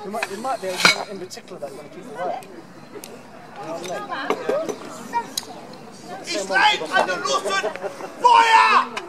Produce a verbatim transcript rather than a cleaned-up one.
There might, there might be something in particular that's going to keep it right. You know what I mean? It's late under Luton! Fire!